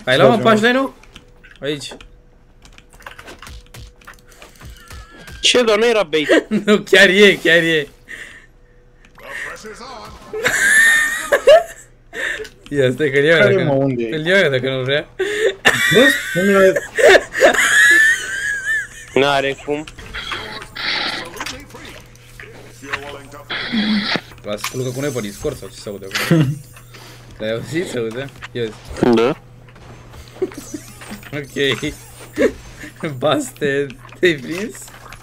Ai luat mă punchline-ul? Aici. Ce, doar nu era bait. Nu, chiar e, chiar e. Ia, stai că-l iau Care mă, unde e? Îl iau eu dacă nu vrea. Bă, nu e... N-are cum. La spulucă cu noi pe Discord sau ce se aude acolo? L-ai auzit? Se aude? Ia zi. Da. Ok. Busted. Te-ai prins?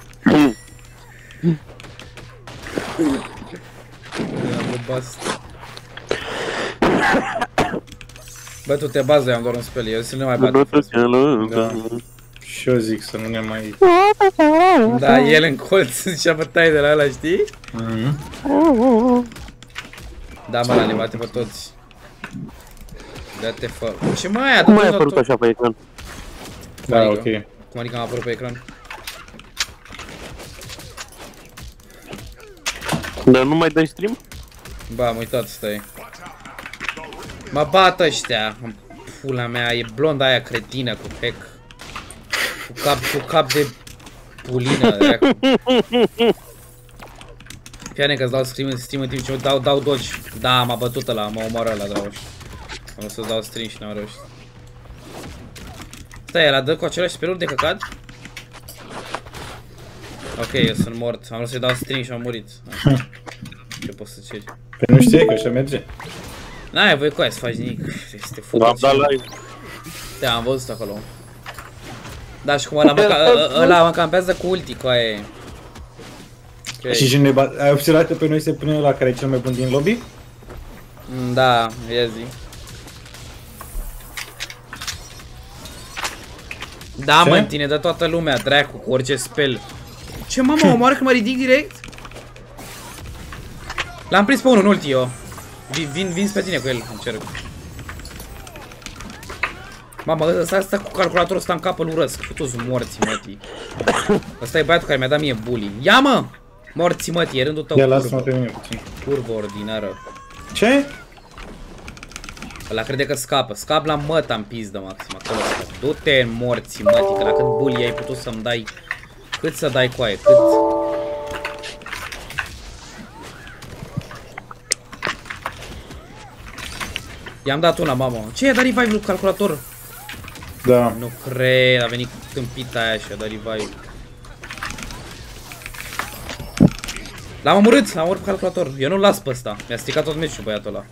Bust. Bă, tu te bază, eu am doar un spell, eu să nu mai bat. Da. Și eu zic să nu ne mai... Da, el în colț zicea bătaie de la ăla, știi? Da, mă, le bate pe toți. Da-te fă. Ce mai ai? Cum ai apărut așa pe ecran? Da, ok. Cum adică am apărut pe ecran? Dar nu mai dai stream? Ba, am uitat, stai. Mă bat ăștia. Pula mea, e blonda aia cretină cu hack. Cu cap de pulină. Piane că-ți dau stream în timp ce dau dodge. Da, m-a bătut ăla, m-a omoară ăla, drauși. Am vrut să-ți dau stream și n-am reușit. Stai, ăla dă cu același spell-uri de căcat? Ok, eu sunt mort. Am vrut să-i dau stream și am murit. Ce poți să ceri? Păi nu știi că așa merge. N-ai voie cu aia să faci nimic. Este Am făcut. dat live. Da, am văzut acolo. Da, și cum ăla mă campează cu ulti cu aia. Okay. Și cine ai observat că pe noi se pune ăla care e cel mai bun din lobby? Da, ia zi. Da, mă, tine dă toată lumea, dracu, cu orice spell. Ce, mamă, omoară că mă ridic direct? L-am prins pe unul în ulti, eu. Vin spre tine cu el, încerc. Mamă, ăsta cu calculatorul ăsta în cap îl urăsc. Toți morți, mătii. Ăsta e băiatul care mi-a dat mie bully. Ia, mă! Morți, mătii, e rândul tău. Ia, lasă-mă pe mine puțin. Curvă ordinară. Ce? Ăla crede că scapă. Scap la măta în pizdă, maxim. Acolo scap. Du-te în morții, mătii, că la cât bully ai putut să-mi dai. Cât să dai cu aia? Cât? I-am dat una, mamă. Ce i-a dat revive lui calculator? Da. Nu cred, a venit câmpita aia și a dat revive. L-am omorât pe calculator. Eu nu-l las pe ăsta. Mi-a stricat tot meciul băiatul ăla.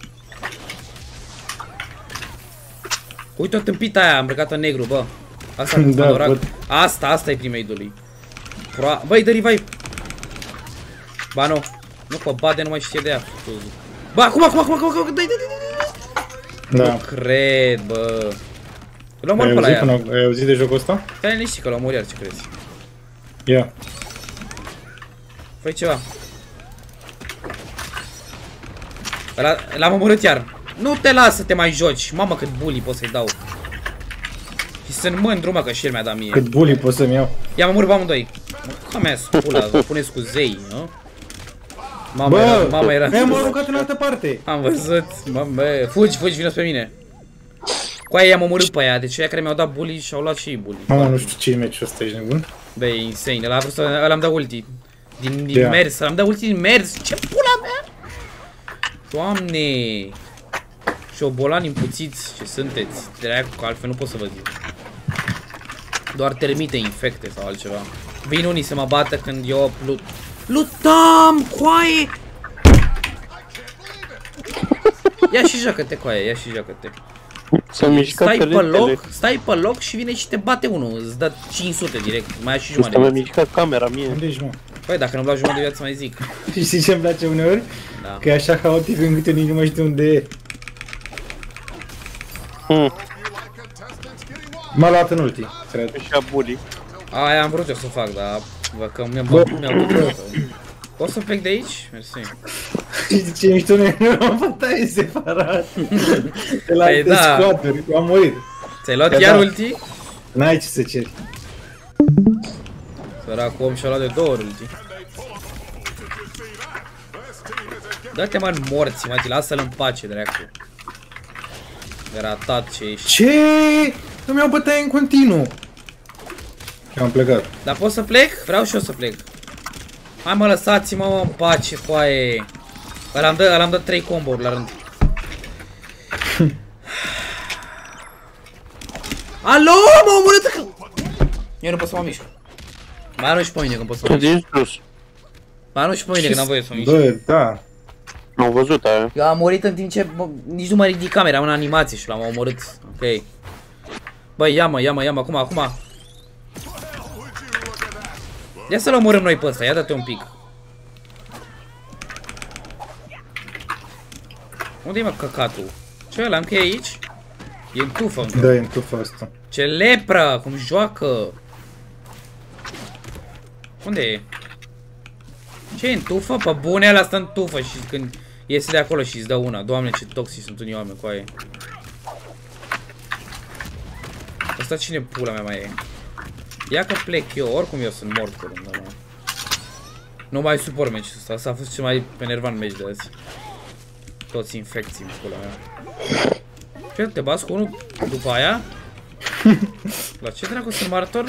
Uite o tâmpita aia îmbrăcată în negru, bă. Asta, da, asta e primul lui. Băi, dă revive. Ba nu. Nu, că bade nu mai știe de ea. Bă, acum, dai. Da. Nu cred, bă. Îl omor pe la ea. Ai auzit de jocul ăsta? Stai liniștit că l-am omor iar, ce crezi? Ia. Fă-i ceva. L-am omorât iar. Nu te las să te mai joci. Mamă, cât bully pot să-i dau. Și sunt mândru, mă, că și el mi-a dat mie. Cât bully pot să-mi iau. Ia, mă omor pe amândoi. Ca mea spula, vă puneți cu zei, nu? Mama era... Bă, m-am aruncat în altă parte. Am văzut, mamă, fugi, vino spre mine. Cu aia i-am omorât pe aia, deci aia care mi-au dat bully și-au luat și ei bully. Mamă, nu știu ce e meciul ăsta, ești nebun? Bă, e insane, ăla am dat ulti. Din mers, am dat ulti din mers, ce pula mea? Doamne! Șobolani împuțiți ce sunteți, dracu, că altfel nu pot să vă zic. Doar termite infecte sau altceva. Vin unii să mă bată când eu lutam, coaie! Ia și joacă-te, coaie, ia și joacă-te. Stai pe loc și vine și te bate unul, îți dă 500 direct, mai ai și jumătate de viață. Mi-a mișcat camera mie. Unde ești, mă? Păi, dacă nu-mi dau jumătate de viață, mai zic. Știi ce-mi place uneori? Da. Că e așa haotic încât eu nici nu mai știu unde e. M-a luat în ulti, cred. Și a bully. Aia am vrut eu să fac, dar văd că mi-am bătut. Poți să plec de aici? Mersi. Și ce mișto, noi nu am bătaie separat. De la alte squaturi, am murit. Ți-ai luat iar ulti? N-ai ce să ceri. Săracul om și-a luat de 2 ori ulti. Dă-te, mă, în morți, mă, lasă-l în pace, dracu. Ratat ce ești. Ce? Nu mi-au bătaie în continuu. Și am plecat. Dar pot să plec? Vreau și eu să plec. Hai mă, lăsați-mă în pace, foaie. Ăla-mi dă 3 combo-uri la rând. Alo, m-a omorât! Eu nu pot să mă mișc. Mai anu și pe mine când pot să mă mișc. Din sus. Mai anu și pe mine când am voie să mă mișc. Bă, da. Am văzut aia. Eu am murit în timp ce nici nu mă ridic camera, am în animație și l-am omorât. Ok. Băi, ia-mă, acum. Ia să-l omorâm noi pe ăsta, ia dă-te un pic. Unde-i mă căcatul? Ce ăla, încă e aici? E în tufă încă. Da, e în tufă asta. Ce lepră, cum joacă. Unde e? Ce e în tufă? Pe bune, ăla stă în tufă și când iese de acolo și îți dă una. Doamne, ce toxici sunt unii oameni cu aia. Asta cine pula mea mai e? Ia că plec eu, oricum eu sunt mort cu rândul ăla. Nu mai suport meciul ăsta, asta a fost cel mai enervant meci de azi. Toți infecții în pula mea. Ce, te bați cu unul după aia? La ce dracu sunt martor?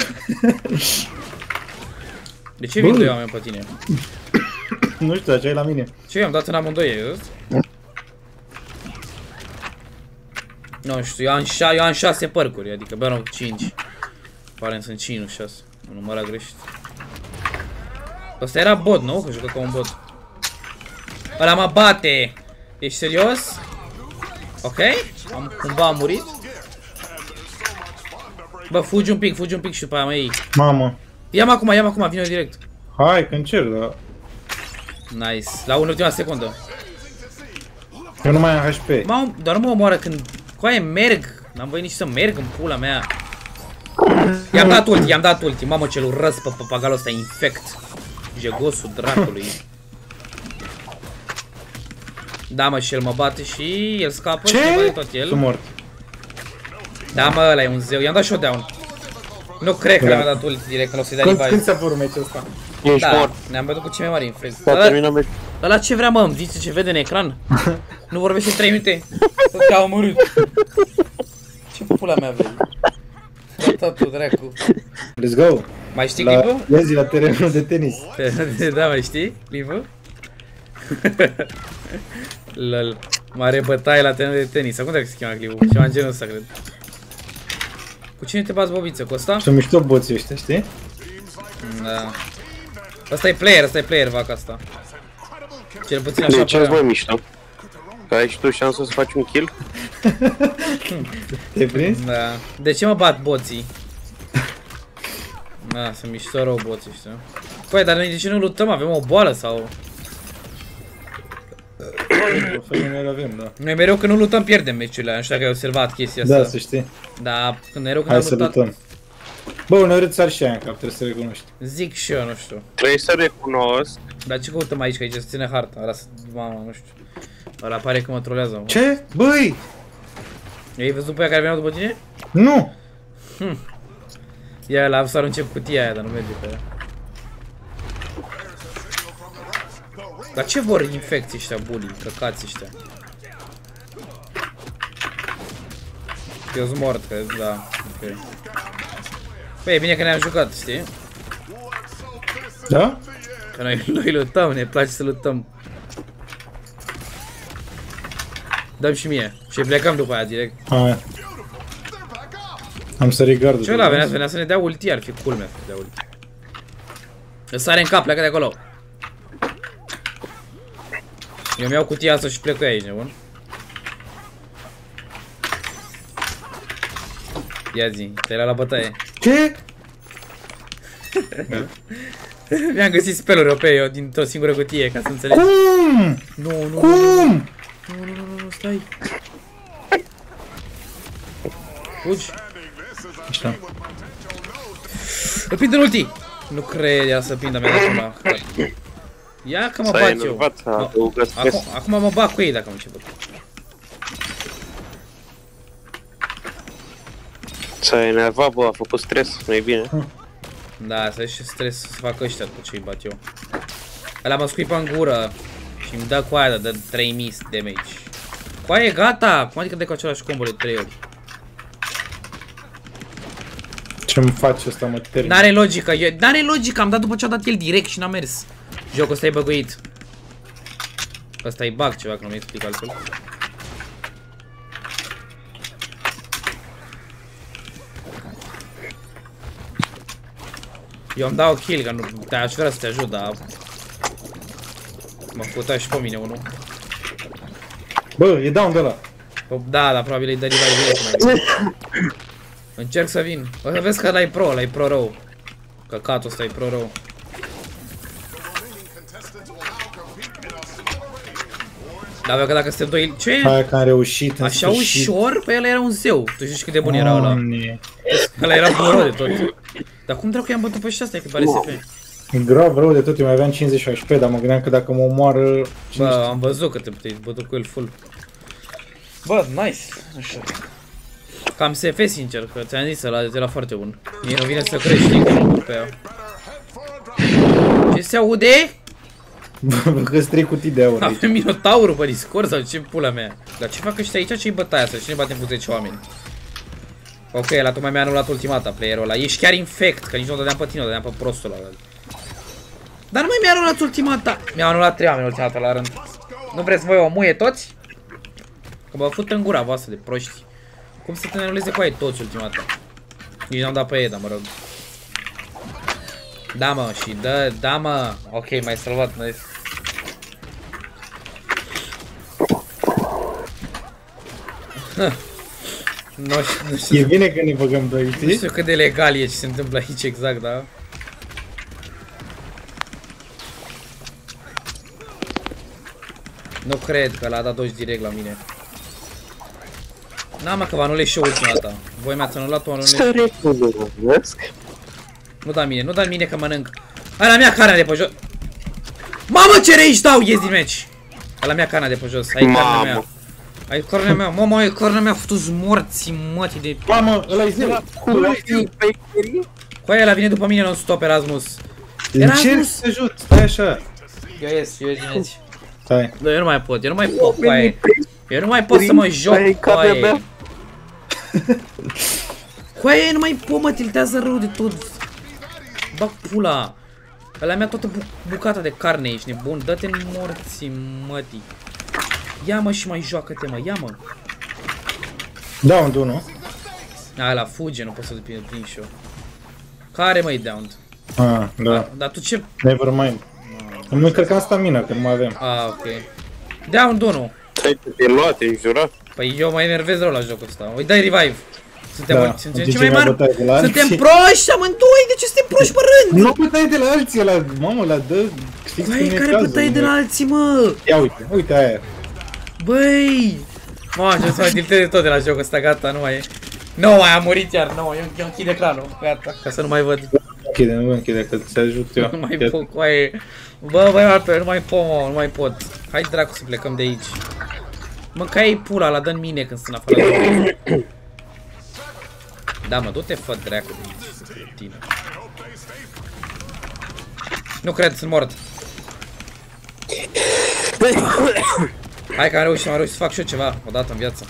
De ce vin doi oameni pe tine? Nu știu, dar ce ai la mine? Ce, i-am dat în amândoi, ai văzut? Nu știu, eu am 6 părcuri, adică bă, nu, 5. Pare sunt 5, nu 6. Nu numărat greșit. Ăsta era bot, nu? Că jucă ca un bot. Ăla mă bate! Ești serios? Ok? Cumva am murit? Bă, fugi un pic și după aia mă iei. Mamă. Ia-mă acum, vine direct. Hai, că încerc, dar... Nice, la ultima secundă. Eu nu mai am HP. Doar nu mă omoară când... Coaie, merg! N-am voie nici să merg în pula mea. I-am dat ulti, mamă ce-l urăsc pe papagalul ăsta, infect. Jegosul dracului. Da, mă, și el mă bate și el scapă și mă bate tot el. Sunt mort. Da, mă, ăla e un zeu, i-am dat shutdown. Nu cred că le-am dat ulti direct, când o să-i dai revive. Când s-a părut meciul ăsta? Ești Da, mort. ne-am bătut cu cei mai mari infect. S-a terminat meciul. Ăla ce vrea, mă, îmi zice ce vede în ecran? Nu vorbește 3 minute. Te-a omorât. Ce pula mea vezi? Tatu, dracu. Let's go! Mai știi clipul? Iezi la terenul de tenis. Da, mai știi clipul? Lol. Mare bătaie la terenul de tenis. Acum trebuie să schimba clipul. Ceva în genul ăsta, cred. Cu cine te bați, bobiță? Cu ăsta? Sunt mișto boții ăștia, știi? Da. Ăsta e player, vaca asta. Cel puțin așa. De ce-ți mai mișto? Că ai și tu șansa să faci un kill? Te-ai prins? Da. De ce mă bat boții? Da, sunt mișto rău boții, știu. Păi, dar noi de ce nu luptăm? Avem o boală sau... Noi avem, da. Noi mereu când nu luptăm pierdem meciurile, nu știu dacă ai observat chestia asta. Da, să știi. Da, mereu când Hai am să luptat... luptăm. Bă, uneori îți sar și aia în cap, trebuie să recunoști. Zic și eu, nu știu. Trebuie să recunosc. Dar ce căutăm aici, că aici se ține harta? Ăla, mama, nu știu. Ăla pare că mă trolează, mă. Ce? Băi! Ai văzut pe aia care veneau după tine? Nu! Ia, la să încep cutia aia, dar nu merge pe aia. Dar ce vor infecții ăștia, bully, căcați ăștia? Eu sunt mort, cred, da, ok. Păi e bine că ne-am jucat, știi? Da? Că noi luptăm, ne place să luptăm. Dăm și mie. Și plecăm după aia direct. Hai. Am sărit gardul. Ce ăla venea să ne dea ulti, ar fi culmea să ne dea ulti. Îți sare în cap, pleacă de acolo. Eu mi-iau cutia asta și plec cu ea aici, nebun. Ia zi, te-ai luat la bătaie. Ce? Mi-am găsit spell-uri pe eu dintr-o singură cutie, ca să înțelegi. Cum? Nu, Cum? Nu, stai. Fugi. Așa. Îl prind în ulti. Nu cred, ia să prindă, mi-a dat una. Ia că mă bat eu. Acum mă bat cu ei dacă am început. S-a enervat, bă, a făcut stres, nu-i bine. Da, să și stres să facă ăștia după ce îi bat eu. Ăla mă scuipă în gură și îmi dă cu aia, dă 3000 damage. Coaie, gata! Cum adică dai cu același combo de 3 ori? Ce-mi faci ăsta, mă termin? N-are logică, n-are logică, am dat după ce a dat el direct și n-a mers. Jocul ăsta e băguit. Ăsta e bug ceva, că nu mi explic altfel. Eu îmi dau kill, că nu aș vrea să te ajut, dar... M-a făcut și pe mine unul. Bă, e down de ăla. Da, dar probabil îi dă revive. Încerc să vin. O să vezi că ăla e pro rău. Căcatul ăsta e pro rău. Dar că dacă suntem doi... Ce? Hai că am reușit. Așa ușor? Păi ăla era un zeu. Tu știi cât de bun era ăla. Ăla era bun de tot. Dar cum dracu i-am bătut pe ăștia astea, că pare SF? E grav rău de tot, eu mai aveam 50 HP, dar mă gândeam că dacă mă omoară... Bă, am văzut că te-ai bătut cu el full. Bă, nice. Așa. Cam SF, sincer, că ți-am zis, ăla era foarte bun. Mie nu vine să crești pe ea. Ce se aude? Bă, că-s 3 cutii de aur. Avem minotaurul pe Discord sau ce pula mea? Dar ce fac ăștia aici? Ce-i bătaia asta? Cine batem cu 10 oameni? Ok, la tocmai mi-a anulat ultimata playerul ăla. Ești chiar infect, că nici nu o dădeam pe tine, o dădeam pe prostul ăla. Dar nu mai mi-a anulat ultimata. Mi-a anulat 3 oameni ultimata la rând. Nu vreți voi o muie toți? Că vă fut în gura voastră de proști. Cum să te anuleze cu aia toți ultimata? Nici n-am dat pe ei, dar mă rog. Da mă, și da mă. Ok, m-ai salvat, nice. Nu știu. E bine că ne băgăm doi, știi? Nu știu cât de legal e ce se întâmplă aici exact, da? Nu cred că l-a dat doci direct la mine. N-am mă că vă anulez și eu ultima dată. Voi mi-ați anulat-o, anulez. Nu da mine, nu da mine că mănânc. Hai la mea carnea de pe jos. Mamă, ce rage dau, ies din meci. Hai la mea carnea de pe jos, ai carnea mea. Ai carnea mea, mamă, ai carnea mea, futu-ți morți, mătii de... Mamă, ăla e zeu. Cu aia, ăla vine după mine non-stop, Erasmus. Încerc să ajut, stai așa. Eu ies din meci. Stai. Da, eu nu mai pot, cu aia. Eu nu mai pot să mă joc cu aia. Cu aia nu mai pot, mă, tiltează rău de tot. Bag pula. Ăla mea toată bucata de carne, ești nebun. Dă-te în morții, mătii. Ia mă și mai joacă-te, mă, ia mă. Down, nu? A, ăla fuge, nu pot să-l prind și eu. Care mă-i down? Ah, da. Dar tu ce... Never mind. Îmi încărcam stamina, că nu mai avem. Ah, ok. Down, Dunu. Te-ai luat, te-ai jurat? Păi eu mă enervez rău la jocul ăsta. Îi dai revive. Suntem ce mai mari. Suntem proști amândoi, de ce suntem proști pe rând? Nu bătai de la alții, ăla, mamă, la dă... Băi, care bătai de la alții, mă? Ia uite, uite aia. Băi! Mă, ce să mai tilteze tot de la jocul ăsta, gata, nu mai e. Nu mai am murit iar, nu, eu închid ecranul, gata, ca să nu mai văd. Închide, nu închide, că ți ajut eu. Nu mai pot cu aia. Bă, băi, Alper, nu mai pot, mă, nu mai pot. Hai dracu să plecăm de aici. Mă, că ai pula, la dă-n mine când sunt afară de aici. Da, mă, du-te, fă dracu de tine. Nu cred, sunt mort. Hai că am reușit să fac și eu ceva odată în viață.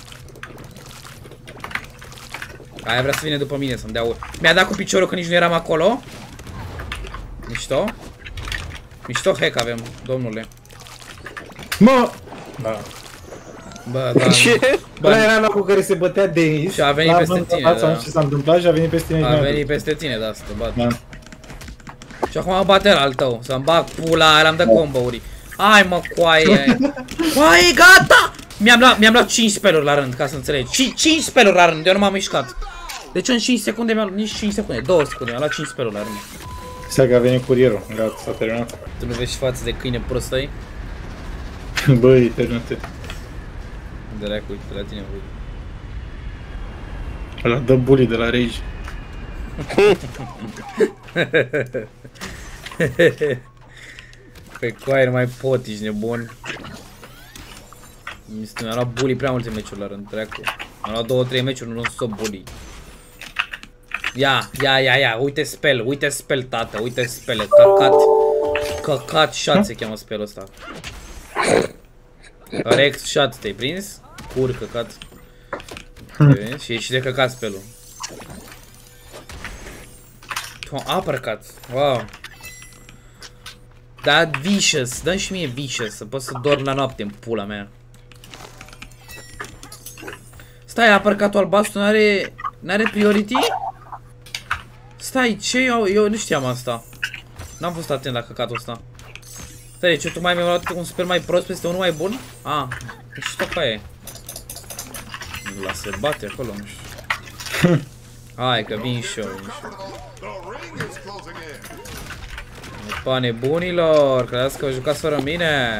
Aia vrea să vină după mine să-mi dea ori. Mi-a dat cu piciorul că nici nu eram acolo. Mișto. Mișto hack avem, domnule. Mă! Da. Bă, da. Ce? Bă, era locul care se bătea Denis. Și a venit peste tine, da. Nu știu ce s-a întâmplat și a venit peste tine. A venit peste tine, da, să te bat. Da. Și acum bate al tău, să-mi bag pula, l-am dat combo-uri. Hai mă, coaie. Coaie, gata! Mi-am luat 5 spell-uri la rând, ca să înțelegi. 5 spell-uri la rând, eu nu m-am mișcat. Deci în 5 secunde mi-am luat, nici 5 secunde, 2 secunde, mi-am luat 5 spell-uri la rând. Să că a venit curierul, gata, s-a terminat. Tu nu vezi față de câine prostăi? Băi, terminate. De-aia, uite, la tine, băi. Ăla dă bully de la Rage. Pe coaie nu mai pot, ești nebun. Mi-a luat bully prea multe meciuri la rând, dracu. Mi-a luat 2-3 meciuri, nu stop bully. Ia, uite spell, tată, uite spell, căcat shot se cheamă spellul ăsta. Rex shot, te-ai prins? cur, căcat. Și e și de căcat spelul. Uppercut. Wow. Da, vicious. Dă-mi și mie vicious, să pot să dorm la noapte în pula mea. Stai, uppercut-ul albastru n-are priority? Stai, ce? Eu nu știam asta. N-am fost atent la căcatul ăsta. Stai, deci eu tocmai mi-am luat un spell mai prost peste unul mai bun? Ah, deci asta e. La se bate acolo, nu știu. Hai că vin și eu, Opa, nebunilor, credeți că vă jucați fără mine?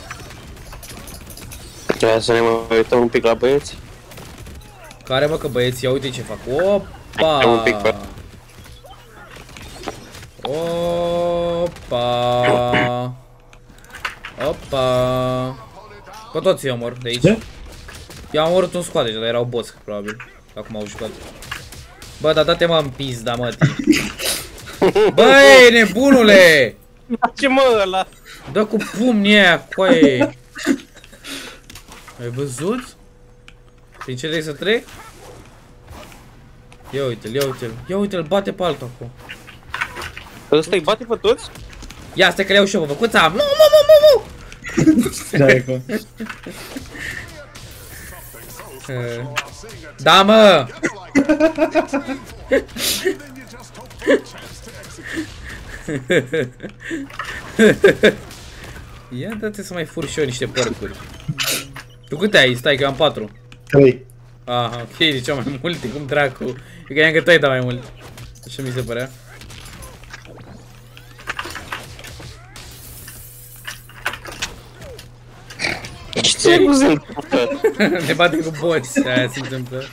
Hai să ne mai uităm un pic la băieți. Care mă, că băieții, ia uite ce fac. Opa! Un pic pe... Opa! Opa! Pe toți eu mor de aici. Ce? Eu am omorât un squad deja, dar erau boss, probabil. Acum au jucat. Bă, dar dă-te mă în pizda, mătii. Băi, nebunule! Ce mă ăla? Dă cu pumnii aia, coaie! Ai văzut? Prin ce trebuie să trec? Ia uite-l, ia uite-l. Ia uite-l, bate pe altul acum. Ăsta îi bate pe toți? Ia, stai că le iau și eu, bă, făcuța! Mu! Stai cum. Da, mă! Ia dă-te să mai fur și eu niște părcuri. Tu câte ai? Stai că eu am 4. 3. Aha, ok, deci am mai multe, cum dracu. Eu gândeam că tu ai dat mai mult. Așa mi se părea. Ce se întâmplă? Ne bate cu boți, aia se întâmplă.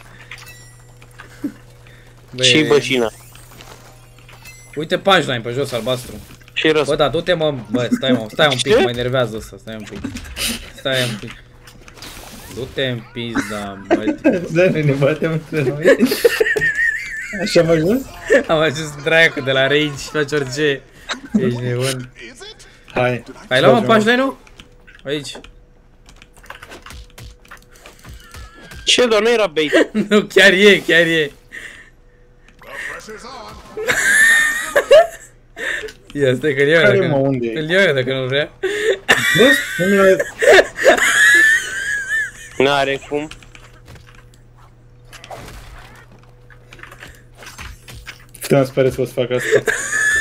Și bășina. Uite punchline pe jos, albastru. Și răs. Bă, da, du-te mă, bă, stai un pic, mă enervează ăsta, stai un pic. Stai un pic. Du-te în pizda, bă. Da, ne batem între noi. Așa am ajuns? Am ajuns dracu de la rage și faci orice. Ești nebun. Hai. Ai luat mă punchline-ul? Aici. Ce, doar nu era bait? Nu, chiar e, chiar e. Ia, stai că-l iau Care dacă mă, nu. unde e? Îl iau eu dacă nu vrea. Bă, nu mi-a... N-are cum. Puteam spera să o să fac asta.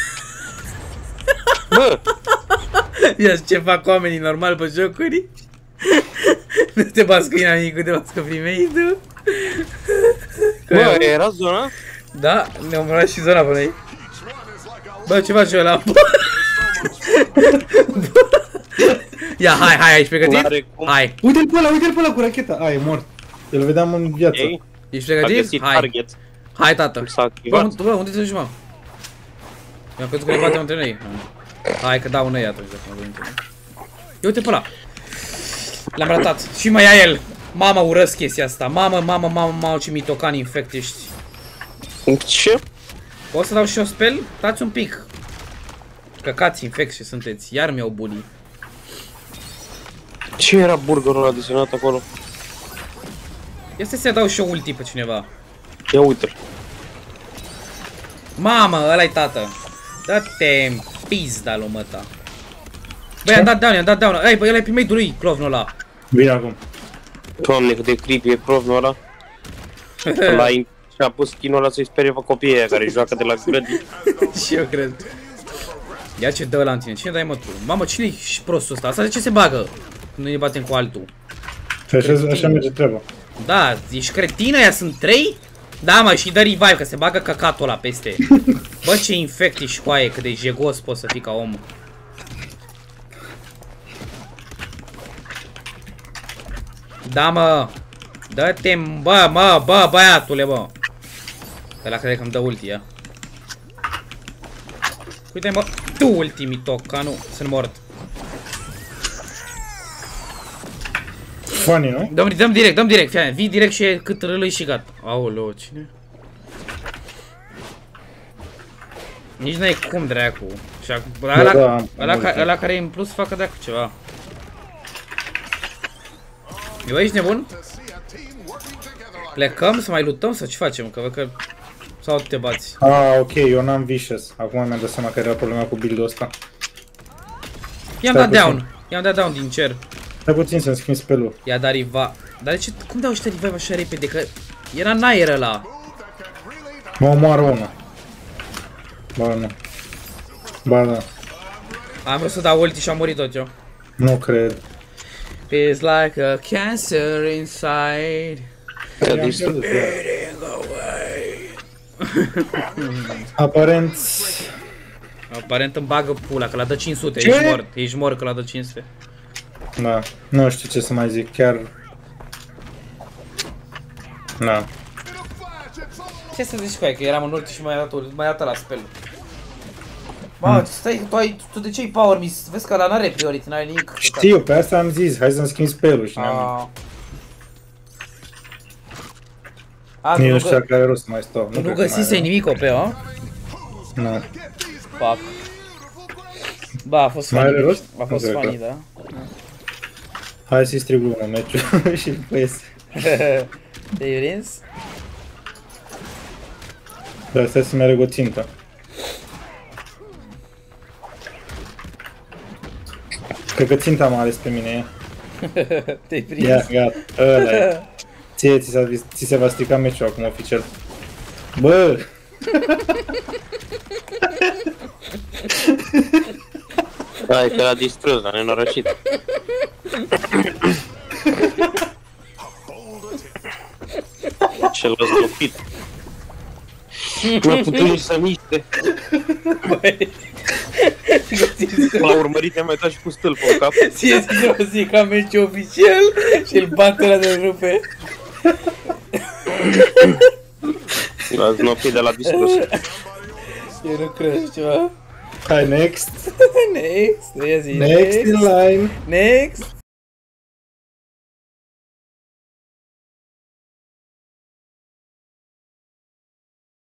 Bă! Ia ce fac oamenii normal pe jocuri. Nu te bați cu inamicul, te bați cu primeitul. Bă, era zona? Da, ne-am murat și zona până aici. Bă, ce faci ăla? Ia, hai, ești pregătit? Hai. Uite-l pe ăla cu racheta. Ai, e mort. El vedeam în viață. Ei, Ești a pregătit? găsit Hai. target. Hai, tată. S-a activat. Bă, unde te duci, mă? Mi-am crezut că ne batem între noi. Hai, că dau noi atunci dacă mă duc între noi. Ia uite pe ăla. L-am ratat. Și mai ia el. Mama, urăsc chestia asta. Mamă, ce mitocan infect ești. Ce? O să dau și eu spell? Stați un pic. Căcați infect și sunteți. Iar mi-au bully. Ce era burgerul ăla desenat acolo? Este să dau și eu ulti pe cineva. Ia uite-l. Mamă, ăla-i tată. Dă-te-n pizda lui măta. Băi, am dat down. Ei, băi, ăla-i primeitul lui, clovnul ăla. Bine acum. Doamne, cât de creepy e crovnul ăla. Și-a pus skin-ul ăla să-i sperie pe copiii aia care joacă de la grădini. Și eu cred. Ia ce dă ăla în tine, cine dai mă tu? Mamă, cine-i și prostul ăsta? Asta de ce se bagă? Când ne batem cu altul. Așa merge treaba. Da, ești cretină, aia sunt 3? Da, mă, și dă revive, că se bagă căcatul ăla peste. Bă, ce infect ești cu aia, cât de jegos poți să fii ca om. Da, mă. Dă-te, bă, băiatule, bă. Ăla crede că îmi dă ulti, ia. Uite, mă, tu ulti, mitoca, nu, sunt mort. Funny, nu? Dăm direct, fii, vii direct și e cât râlui și gata. Aoleu, cine? Nici n-ai cum, dracu. Și acum, ăla care e în plus facă dracu ceva. Eu ești nebun? Plecăm să mai luptăm sau ce facem? Că văd că... Sau te bați? Ah, ok, eu n-am vicious. Acum mi-am dat seama că era problema cu build-ul ăsta. I-am dat down. I-am dat down din cer. Stai puțin să-mi schimb spelul. I-a dat revive. Dar de ce? Cum dau ăștia revive așa repede? Că era în aer ăla. Mă omoară unul. Ba, nu. Ba, da. Am vrut să dau ulti și am murit tot eu. Nu cred. It's like a cancer inside. Aparent... Aparent îmi bagă pula, că la dă 500, Ce? ești mort. Ești mort că la dă 500. Da, nu știu ce să mai zic, chiar... Da. Ce să zici cu aia, că eram în ulti și mai dat la spell. Bă, stai, tu de ce ai power miss? Vezi că ăla n-are priority, n-are nimic. Știu, pe asta am zis, hai să-mi schimb spelul și n-am... Nici nu știu dacă are rost să mai stau. Nu găsisei nimic OP, o? Nu. Fuck. Ba, a fost Mai funny. are rost? A fost Nu cred funny, că. da. Hai să-i strig unul meciul și după iese. Te-ai prins? Dar stai să-mi aleg o țintă. Cred că ținta m-a ales pe mine. Te-ai prins? Ia, gata, ăla e. Ție, ți se va strica meciul acum oficial. Bă! Hai că l-a distrus, dar nenorocit. Și l-a zdropit. Nu a putut nici să miște. L-a urmărit, i-a mai dat și cu stâlpul în cap. Ție zi o zi ca meci oficial și îl bate ăla de rupe. L-a znopit de la distrus. Eu nu cred ceva. Hai, next! Next, ia zi. Next in line! Next.